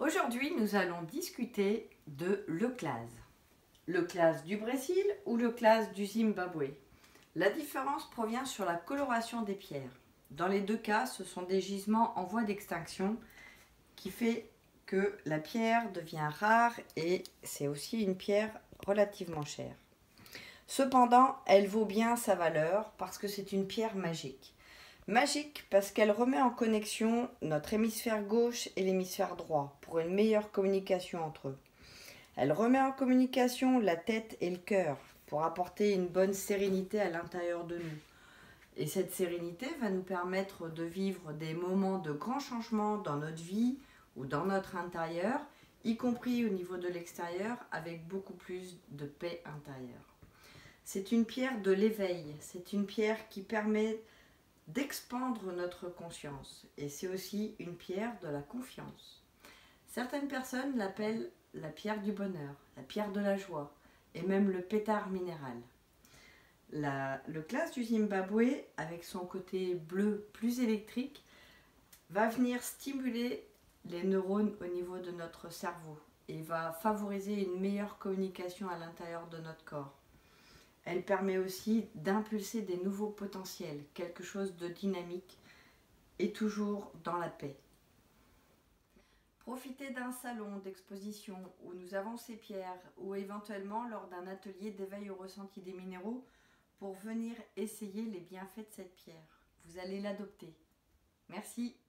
Aujourd'hui, nous allons discuter de l'euclase. L'euclase du Brésil ou l'euclase du Zimbabwe. La différence provient sur la coloration des pierres. Dans les deux cas, ce sont des gisements en voie d'extinction qui fait que la pierre devient rare et c'est aussi une pierre relativement chère. Cependant, elle vaut bien sa valeur parce que c'est une pierre magique. Magique parce qu'elle remet en connexion notre hémisphère gauche et l'hémisphère droit pour une meilleure communication entre eux. Elle remet en communication la tête et le cœur pour apporter une bonne sérénité à l'intérieur de nous. Et cette sérénité va nous permettre de vivre des moments de grands changements dans notre vie ou dans notre intérieur, y compris au niveau de l'extérieur, avec beaucoup plus de paix intérieure. C'est une pierre de l'éveil, c'est une pierre qui permet d'expandre notre conscience et c'est aussi une pierre de la confiance. Certaines personnes l'appellent la pierre du bonheur, la pierre de la joie et même le pétard minéral. L'euclase du Zimbabwe, avec son côté bleu plus électrique, va venir stimuler les neurones au niveau de notre cerveau et va favoriser une meilleure communication à l'intérieur de notre corps. Elle permet aussi d'impulser des nouveaux potentiels, quelque chose de dynamique et toujours dans la paix. Profitez d'un salon d'exposition où nous avons ces pierres ou éventuellement lors d'un atelier d'éveil au ressenti des minéraux pour venir essayer les bienfaits de cette pierre. Vous allez l'adopter. Merci.